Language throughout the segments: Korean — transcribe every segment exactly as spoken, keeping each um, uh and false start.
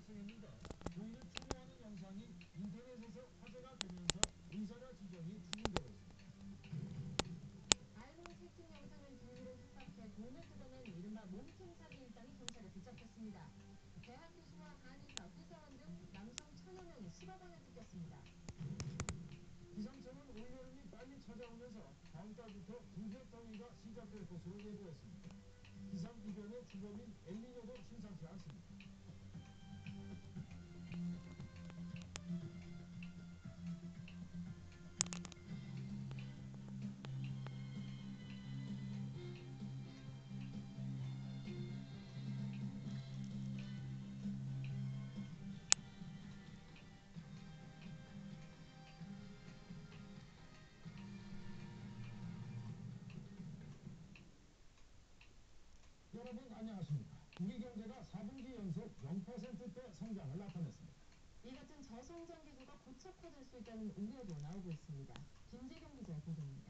발생했는데 부인을 추모하는 영상이 인터넷에서 화제가 되면서 의사가 지정이 추궁되고 있습니다. 알몸 채팅 영상을 비밀로 협박해 돈을 뜯어낸 이른바 몸통 사기 일당이 경찰에 붙잡혔습니다. 대학 교수와 한의사, 회사원 등 남성 천여 명이 십억 원을 뜯겼습니다. 기상청은 올여름이 빨리 찾아오면서 다음 달부터 기후더위가 시작될 것으로 예보했습니다. 기상이변의 주범인 엘니뇨도 심상치 않습니다. 여러분 안녕하십니까. 우리 경제가 사 분기 연속 영 퍼센트대 성장을 나타냈습니다. 이 같은 저성장 기조가 고착화될 수 있다는 우려도 나오고 있습니다. 김재경 기자의 보도입니다.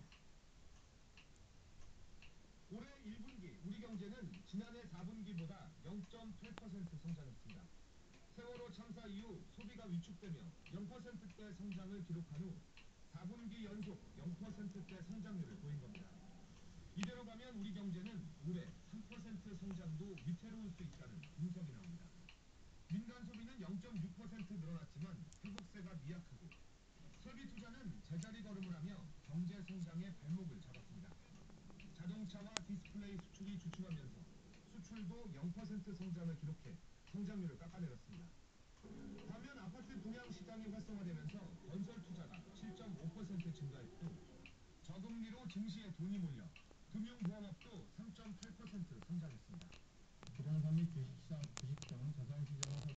올해 일 분기 우리 경제는 지난해 사 분기보다 영 점 팔 퍼센트 성장했습니다. 세월호 참사 이후 소비가 위축되며 영 퍼센트대 성장을 기록한 후 사 분기 연속 영 퍼센트대 성장률을 보인 겁니다. 이대로 가면 우리 경제는 올해 삼 퍼센트 성장도 위태로울 수 있다는 분석이 나옵니다. 민간 소비는 영 점 육 퍼센트 늘어났지만 회복세가 미약하고 설비 투자는 제자리 걸음을 하며 경제 성장의 발목을 잡았습니다. 자동차와 디스플레이 수출이 주춤하면서 수출도 영 퍼센트 성장을 기록해 성장률을 깎아내렸습니다. 반면 아파트 분양 시장이 활성화되면서 건설 투자가 칠 점 오 퍼센트 증가했고 저금리로 증시에 돈이 몰려 금융보험업도 삼 점 팔 퍼센트